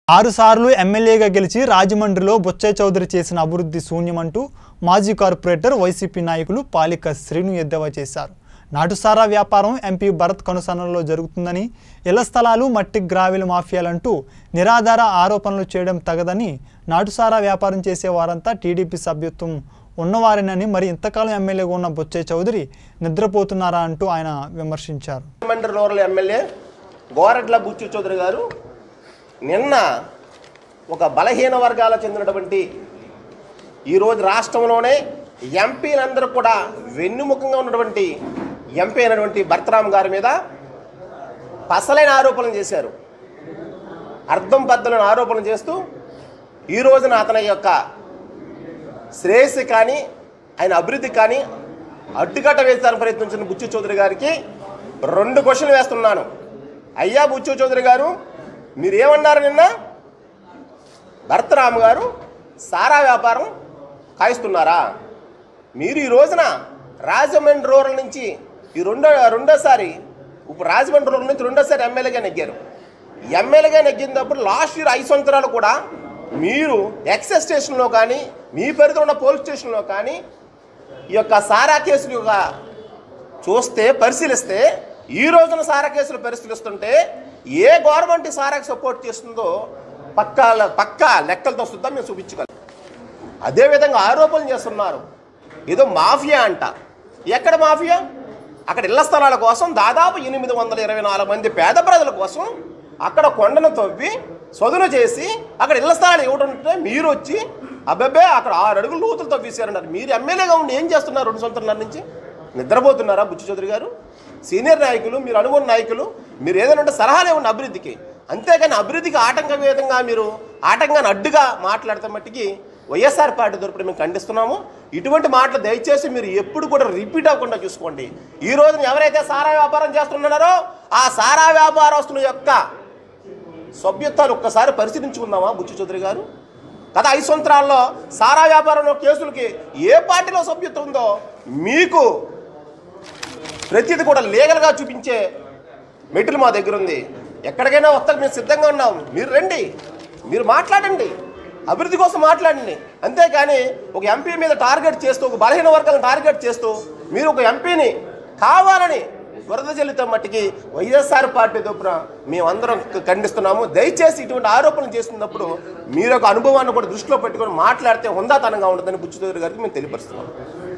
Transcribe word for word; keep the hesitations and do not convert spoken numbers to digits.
ఆరు సార్లు ఎమ్మెల్యేగా గెలిచి రాజమండ్రిలో బొచ్చయ్య చౌదరి చేసిన అభివృద్ధి శూన్యమంటూ మాజీ కార్పొరేటర్ వైసీపీ నాయకులు పాలిక శ్రీను ఎద్దేవా చేశారు. నాటుసారా వ్యాపారం ఎంపీ భరత్ కనుసన్నల్లో జరుగుతుందని, ఇళ్ల స్థలాలు మట్టి గ్రావెల్ మాఫియాలంటూ నిరాధార ఆరోపణలు చేయడం తగదని, నాటుసారా వ్యాపారం చేసే వారంతా టీడీపీ సభ్యత్వం ఉన్నవారేనని, మరి ఇంతకాలం ఎమ్మెల్యేగా ఉన్న బొచ్చయ్య చౌదరి నిద్రపోతున్నారా అంటూ ఆయన విమర్శించారు. రాజమండ్రి రూరల్ ఎమ్మెల్యే గోరట్ల బుచ్చయ్య చౌదరి గారు నిన్న ఒక బలహీన వర్గాల చెందినటువంటి ఈరోజు రాష్ట్రంలోనే ఎంపీలందరూ కూడా వెన్నుముఖంగా ఉన్నటువంటి ఎంపీ అయినటువంటి భరతరామ్ గారి మీద పసలైన ఆరోపణలు చేశారు. అర్థం పద్ధతులను ఆరోపణలు చేస్తూ ఈ రోజున అతని యొక్క శ్రేయస్సు కానీ ఆయన అభివృద్ధి కానీ అడ్డుకట్ట వేస్తానికి ప్రయత్నించిన బుచ్చయ్య చౌదరి గారికి రెండు క్వశ్చన్లు వేస్తున్నాను. అయ్యా బుచ్చయ్య చౌదరి గారు, మీరు ఏమన్నారు నిన్న? భరతరామ్ గారు సారా వ్యాపారం కాయిస్తున్నారా? మీరు ఈ రోజున రాజమండ్రి రూరల్ నుంచి ఈ రెండో రెండోసారి ఇప్పుడు రాజమండ్రి రూరల్ నుంచి రెండోసారి ఎమ్మెల్యేగా నెగ్గారు. ఎమ్మెల్యేగా నెగ్గినప్పుడు లాస్ట్ ఇయర్ ఐదు సంవత్సరాలు కూడా మీరు ఎక్సైజ్ స్టేషన్లో కానీ మీ పరిధిలో ఉన్న పోలీస్ స్టేషన్లో కానీ ఈ యొక్క సారా కేసులు యొక్క చూస్తే పరిశీలిస్తే ఈ రోజున సారా కేసులు పరిశీలిస్తుంటే ఏ గవర్నమెంట్ సారాకి సపోర్ట్ చేస్తుందో పక్కా పక్కా లెక్కలతో సుద్ధా మేము చూపించగలం. అదేవిధంగా ఆరోపణలు చేస్తున్నారు, ఏదో మాఫియా అంట. ఎక్కడ మాఫియా? అక్కడ ఇళ్ల స్థలాల కోసం దాదాపు ఎనిమిది వందల ఇరవై నాలుగు మంది పేద ప్రజల కోసం అక్కడ కొండను తవ్వి సొదును చేసి అక్కడ ఇళ్ల స్థలాలు ఇవ్వడంటే మీరు వచ్చి అబ్బాబే అక్కడ ఆరు అడుగులు లోతులు తవ్వేశారన్నారు. మీరు ఎమ్మెల్యేగా ఉండి ఏం చేస్తున్నారు? రెండు సంవత్సరాల నుంచి నిద్రపోతున్నారా బుచ్చయ్య చౌదరి గారు? సీనియర్ నాయకులు, మీరు అనుకున్న నాయకులు, మీరు ఏదైనా ఉంటే సలహాలే ఉన్న అభివృద్ధికి, అంతేగాని అభివృద్ధికి ఆటంక విధంగా మీరు ఆటంకాన్ని అడ్డుగా మాట్లాడితే మట్టికి వైఎస్ఆర్ పార్టీ తరపున మేము ఖండిస్తున్నాము. ఇటువంటి మాటలు దయచేసి మీరు ఎప్పుడు కూడా రిపీట్ అవ్వకుండా చూసుకోండి. ఈ రోజున ఎవరైతే సారా వ్యాపారం చేస్తున్నారో ఆ సారా వ్యాపారస్తుల యొక్క సభ్యత్వాలు ఒక్కసారి పరిశీలించుకుందామా బుచ్చయ్య చౌదరి గారు? గత ఐదు సంవత్సరాల్లో సారా వ్యాపారంలో కేసులకి ఏ పార్టీలో సభ్యత్వం ఉందో మీకు ప్రతిదీ కూడా లీగల్గా చూపించే మెట్లు మా దగ్గర ఉంది. ఎక్కడికైనా వస్తాకు మేము సిద్ధంగా ఉన్నాం. మీరు రండి, మీరు మాట్లాడండి, అభివృద్ధి కోసం మాట్లాడండి. అంతేకాని ఒక ఎంపీ మీద టార్గెట్ చేస్తూ, ఒక బలహీన వర్గాలను టార్గెట్ చేస్తూ మీరు ఒక ఎంపీని కావాలని వరద చెల్లితే మట్టికి వైఎస్ఆర్ పార్టీ తరపున మేమందరం ఖండిస్తున్నాము. దయచేసి ఇటువంటి ఆరోపణలు చేస్తున్నప్పుడు మీరు ఒక అనుభవాన్ని కూడా దృష్టిలో పెట్టుకొని మాట్లాడితే హుందాతనంగా ఉండదని బుచ్చయ్య చౌదరి గారికి మేము తెలియపరుస్తున్నాం.